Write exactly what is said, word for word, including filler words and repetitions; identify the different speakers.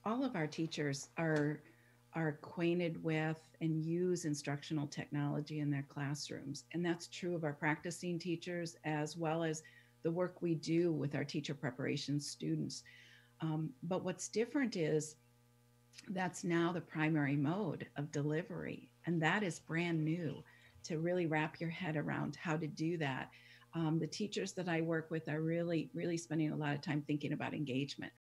Speaker 1: all of our teachers are are acquainted with and use instructional technology in their classrooms. And that's true of our practicing teachers as well as the work we do with our teacher preparation students. Um, but what's different is that's now the primary mode of delivery. And that is brand new to really wrap your head around how to do that. Um, the teachers that I work with are really, really spending a lot of time thinking about engagement.